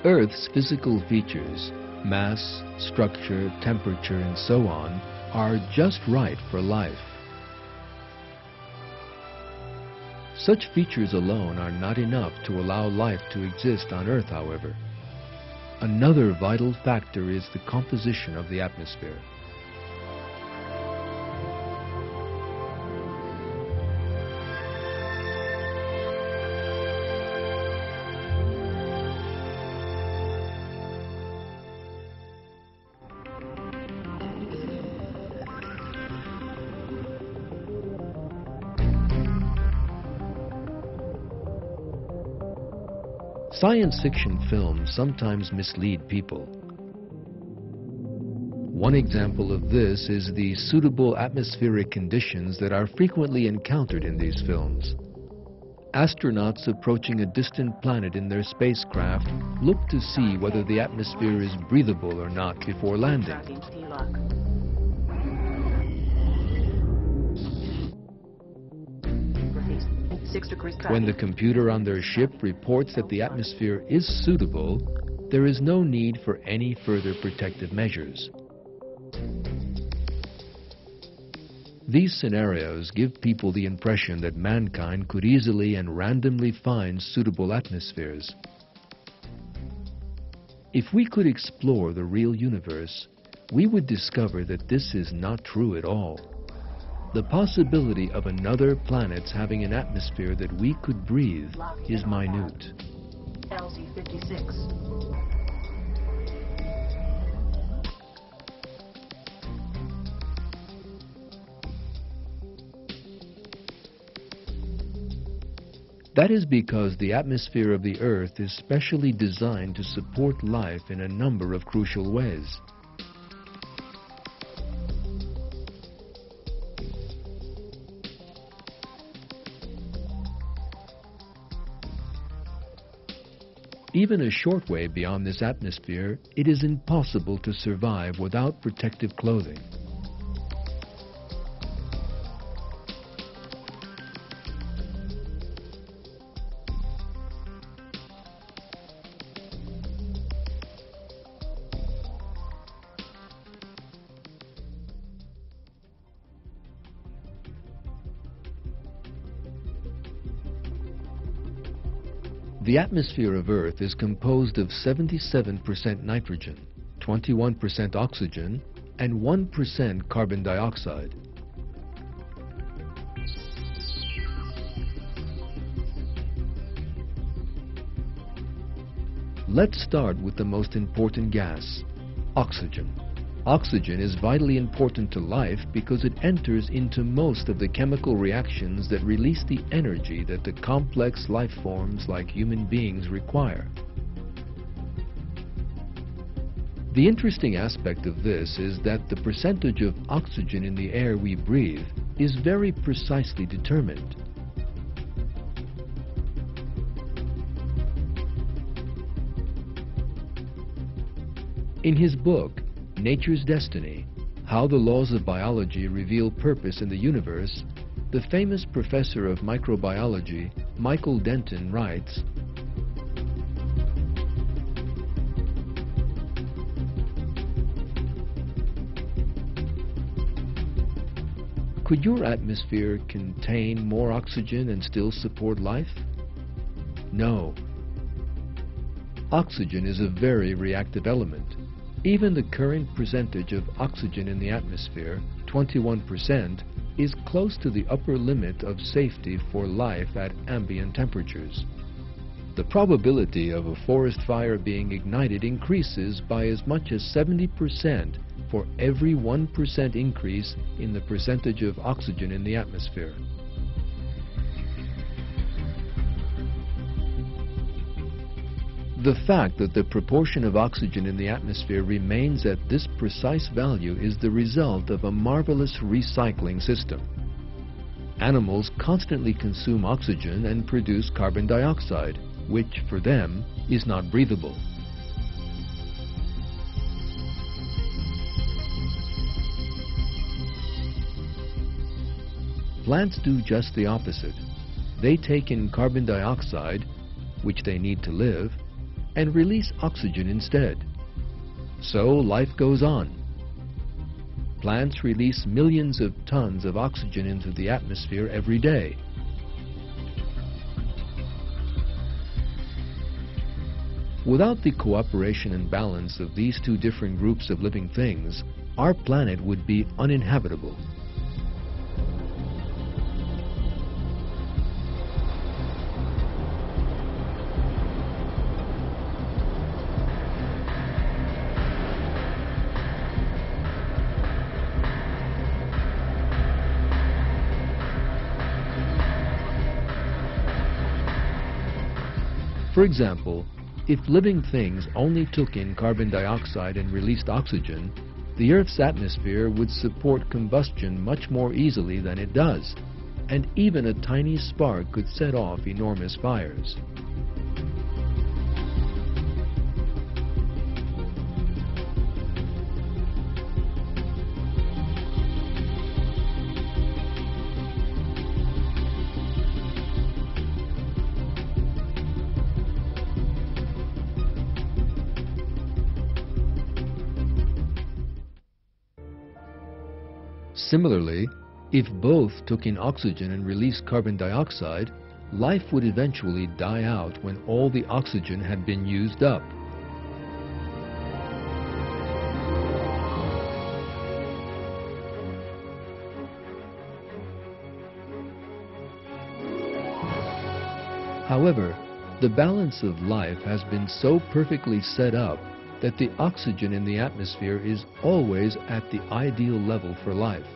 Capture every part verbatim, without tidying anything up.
Earth's physical features, mass, structure, temperature, and so on, are just right for life. Such features alone are not enough to allow life to exist on Earth, however. Another vital factor is the composition of the atmosphere. Science fiction films sometimes mislead people. One example of this is the suitable atmospheric conditions that are frequently encountered in these films. Astronauts approaching a distant planet in their spacecraft look to see whether the atmosphere is breathable or not before landing. When the computer on their ship reports that the atmosphere is suitable, there is no need for any further protective measures. These scenarios give people the impression that mankind could easily and randomly find suitable atmospheres. If we could explore the real universe, we would discover that this is not true at all. The possibility of another planet's having an atmosphere that we could breathe is minute. L Z fifty-six. That is because the atmosphere of the Earth is specially designed to support life in a number of crucial ways. Even a short way beyond this atmosphere, it is impossible to survive without protective clothing. The atmosphere of Earth is composed of seventy-seven percent nitrogen, twenty-one percent oxygen, and one percent carbon dioxide. Let's start with the most important gas, oxygen. Oxygen is vitally important to life because it enters into most of the chemical reactions that release the energy that the complex life forms like human beings require. The interesting aspect of this is that the percentage of oxygen in the air we breathe is very precisely determined. In his book, Nature's Destiny, How the Laws of Biology Reveal Purpose in the Universe, the famous professor of microbiology, Michael Denton, writes, "Could your atmosphere contain more oxygen and still support life? No. Oxygen is a very reactive element. Even the current percentage of oxygen in the atmosphere, twenty-one percent, is close to the upper limit of safety for life at ambient temperatures. The probability of a forest fire being ignited increases by as much as seventy percent for every one percent increase in the percentage of oxygen in the atmosphere. The fact that the proportion of oxygen in the atmosphere remains at this precise value is the result of a marvelous recycling system. Animals constantly consume oxygen and produce carbon dioxide, which, for them, is not breathable. Plants do just the opposite. They take in carbon dioxide, which they need to live, and release oxygen instead. So life goes on. Plants release millions of tons of oxygen into the atmosphere every day. Without the cooperation and balance of these two different groups of living things, our planet would be uninhabitable. For example, if living things only took in carbon dioxide and released oxygen, the Earth's atmosphere would support combustion much more easily than it does, and even a tiny spark could set off enormous fires. Similarly, if both took in oxygen and released carbon dioxide, life would eventually die out when all the oxygen had been used up. However, the balance of life has been so perfectly set up that the oxygen in the atmosphere is always at the ideal level for life.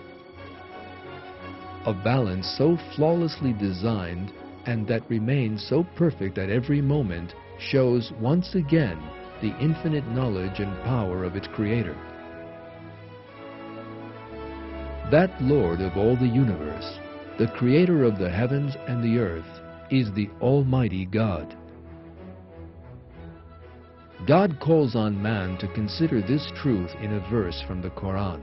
A balance so flawlessly designed and that remains so perfect at every moment shows once again the infinite knowledge and power of its creator. That Lord of all the universe, the creator of the heavens and the earth, is the Almighty God. God calls on man to consider this truth in a verse from the Quran.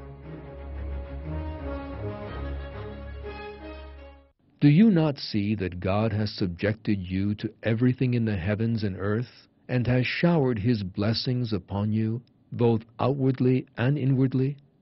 Do you not see that God has subjected you to everything in the heavens and earth, and has showered His blessings upon you, both outwardly and inwardly?